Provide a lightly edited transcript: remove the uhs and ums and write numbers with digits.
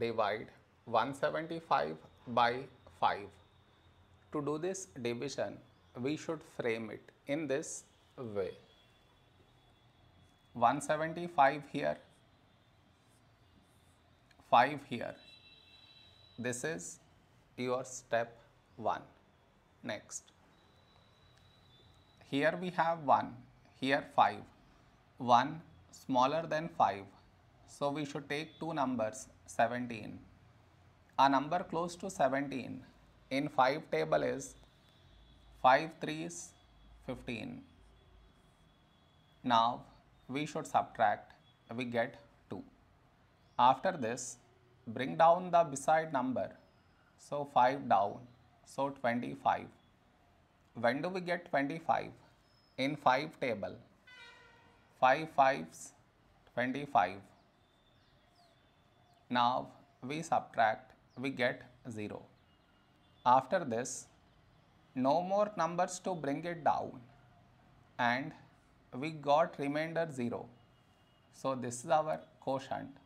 divide 175 by 5. To do this division, we should frame it in this way. 175 here, 5 here. This is your step 1. Next, here we have 1, here 5. 1 smaller than 5. So we should take two numbers, 17. A number close to 17 in 5 table is 5 3s 15. Now we should subtract, we get 2. After this, bring down the beside number, so 5 down, so 25. When do we get 25? In 5 table, 5 5s 25. Now we subtract, we get 0. After this, no more numbers to bring it down, and we got remainder 0. So this is our quotient.